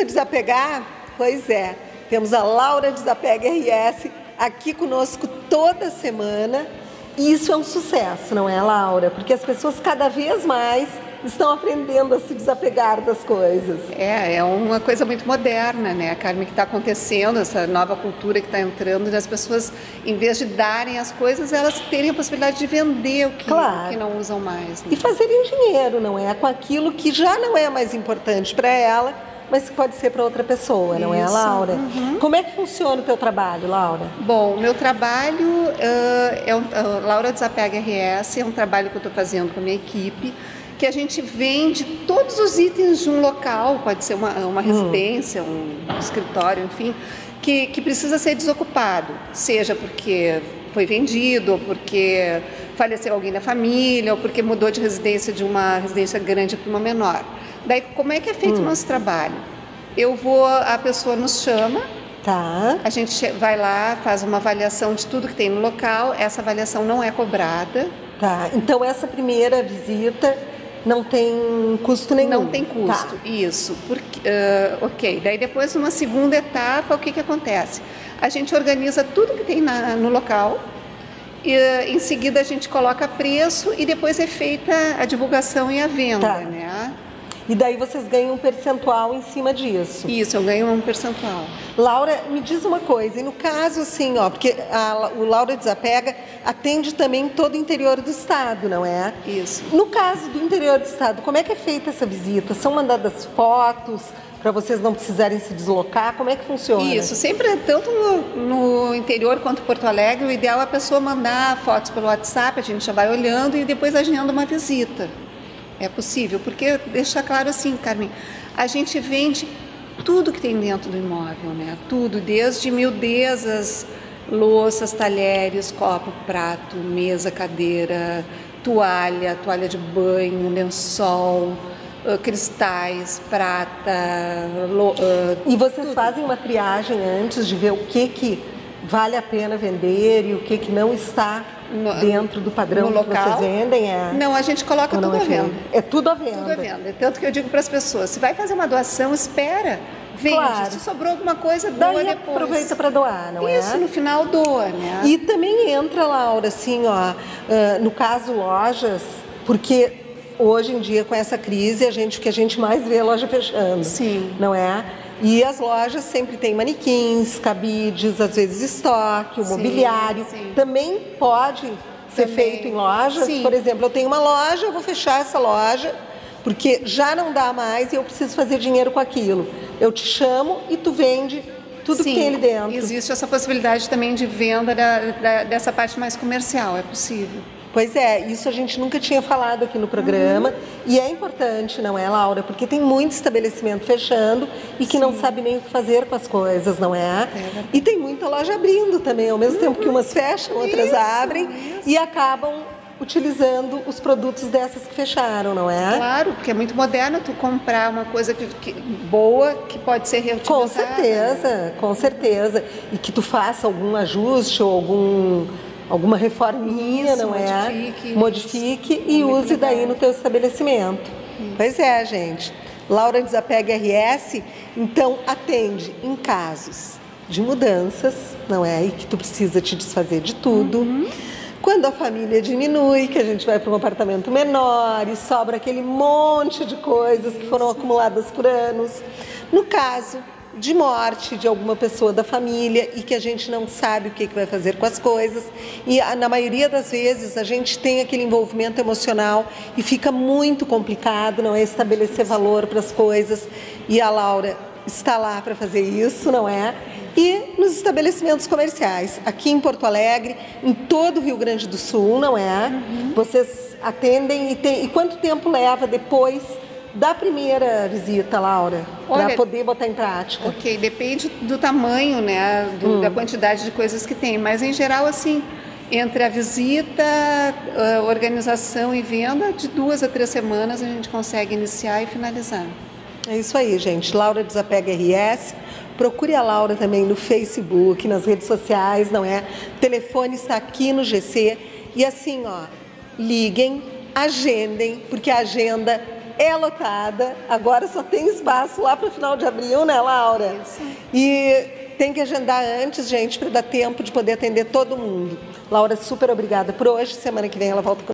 Precisa desapegar? Pois é, temos a Laura Desapega RS aqui conosco toda semana. E isso é um sucesso, não é, Laura? Porque as pessoas cada vez mais estão aprendendo a se desapegar das coisas. É uma coisa muito moderna, né, Carmen, que está acontecendo, essa nova cultura que está entrando, das pessoas, em vez de darem as coisas, elas terem a possibilidade de vender o que não usam mais. Né? E fazerem dinheiro, não é? Com aquilo que já não é mais importante para ela, mas que pode ser para outra pessoa, não é, Laura? Uhum. Como é que funciona o teu trabalho, Laura? Bom, o meu trabalho Laura Desapega RS, é um trabalho que eu estou fazendo com a minha equipe, que a gente vende todos os itens de um local, pode ser uma residência, um escritório, enfim, que precisa ser desocupado, seja porque foi vendido, ou porque faleceu alguém da família, ou porque mudou de residência de uma residência grande para uma menor. Daí, como é que é feito o nosso trabalho? A pessoa nos chama, a gente vai lá, faz uma avaliação de tudo que tem no local, essa avaliação não é cobrada. Tá, então essa primeira visita não tem custo nenhum? Não tem custo, isso. Ok, daí depois, numa segunda etapa, o que acontece? A gente organiza tudo que tem no local, e em seguida a gente coloca preço e depois é feita a divulgação e a venda, né? E daí vocês ganham um percentual em cima disso? Isso, eu ganho um percentual. Laura, me diz uma coisa, e no caso assim, porque o Laura Desapega atende também todo o interior do estado, não é? Isso. No caso do interior do estado, como é que é feita essa visita? São mandadas fotos para vocês não precisarem se deslocar? Como é que funciona? Isso, sempre, tanto no interior quanto em Porto Alegre, o ideal é a pessoa mandar fotos pelo WhatsApp, a gente já vai olhando e depois agenda uma visita. É possível, porque deixar claro assim, Carmen, a gente vende tudo que tem dentro do imóvel, né? Tudo, desde miudezas, louças, talheres, copo, prato, mesa, cadeira, toalha de banho, lençol, cristais, prata. E vocês fazem uma triagem antes de ver o que vale a pena vender e o que não está dentro do padrão no que vocês vendem? Não, a gente coloca tudo à venda. É tudo à venda? Tudo à venda. Tanto que eu digo para as pessoas, se vai fazer uma doação, espera, vende. Claro. Se sobrou alguma coisa, doa daí depois. Aproveita para doar, não é? Isso, no final doa, né? E também entra, Laura, assim, no caso lojas, porque hoje em dia com essa crise, o que a gente mais vê é loja fechando. Sim. Não é? E as lojas sempre têm manequins, cabides, às vezes estoque, o mobiliário. Sim. Também pode ser feito em lojas? Sim. Por exemplo, eu tenho uma loja, eu vou fechar essa loja, porque já não dá mais e eu preciso fazer dinheiro com aquilo. Eu te chamo e tu vende tudo que tem ali dentro. Existe essa possibilidade também de venda dessa parte mais comercial, é possível. Pois é, isso a gente nunca tinha falado aqui no programa e é importante, não é, Laura? Porque tem muito estabelecimento fechando e que não sabe nem o que fazer com as coisas, não é? E tem muita loja abrindo também, ao mesmo tempo que umas fecham, outras abrem e acabam utilizando os produtos dessas que fecharam, não é? Claro, porque é muito moderno tu comprar uma coisa boa que pode ser reutilizada. Com certeza. E que tu faça algum ajuste ou alguma reforminha, não é? Modifique e use daí no teu estabelecimento. Pois é, gente. Laura Desapega RS, então, atende em casos de mudanças, não é? E que tu precisa te desfazer de tudo. Quando a família diminui, que a gente vai para um apartamento menor e sobra aquele monte de coisas que foram acumuladas por anos. No caso de morte de alguma pessoa da família e que a gente não sabe o que vai fazer com as coisas. E na maioria das vezes a gente tem aquele envolvimento emocional e fica muito complicado, não é? Estabelecer valor para as coisas. E a Laura está lá para fazer isso, não é? E nos estabelecimentos comerciais, aqui em Porto Alegre, em todo o Rio Grande do Sul, não é? Vocês atendem e quanto tempo leva depois da primeira visita, Laura, para poder botar em prática? Ok, depende do tamanho, né, da quantidade de coisas que tem, mas em geral, assim, entre a visita, a organização e venda, de 2 a 3 semanas a gente consegue iniciar e finalizar. É isso aí, gente. Laura Desapega RS. Procure a Laura também no Facebook, nas redes sociais, não é? O telefone está aqui no GC. E assim, liguem, agendem, porque a agenda é lotada, agora só tem espaço lá para o final de abril, né, Laura? Isso. E tem que agendar antes, gente, para dar tempo de poder atender todo mundo. Laura, super obrigada por hoje. Semana que vem ela volta com